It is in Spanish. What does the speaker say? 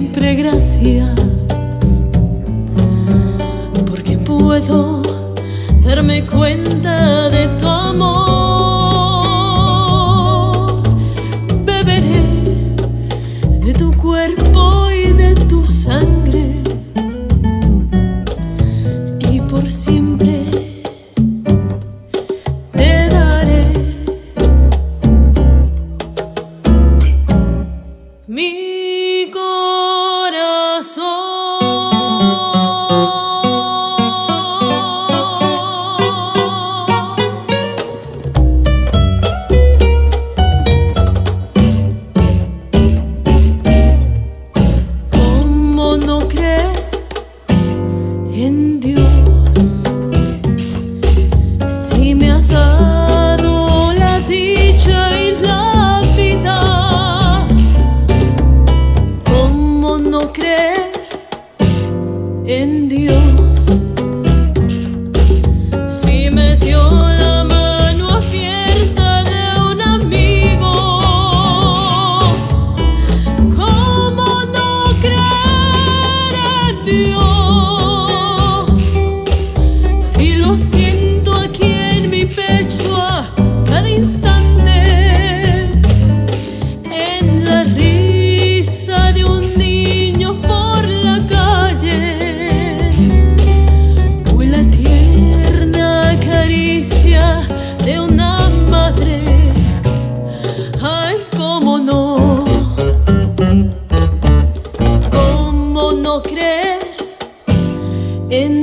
siempre gracias, porque puedo darme cuenta de tu amor. Beberé de tu cuerpo y de tu sangre, y por siempre te daré mi corazón. ¿Cómo no creer en Dios si me has dado la dicha y la vida? ¿Cómo no creer en Dios si me dio la mano abierta de un amigo? ¿Cómo no creer en Dios si lo siento aquí en mi pecho a cada instante, en la risa de un niño por la calle, o en la tierna caricia de una madre? Ay, cómo no creer en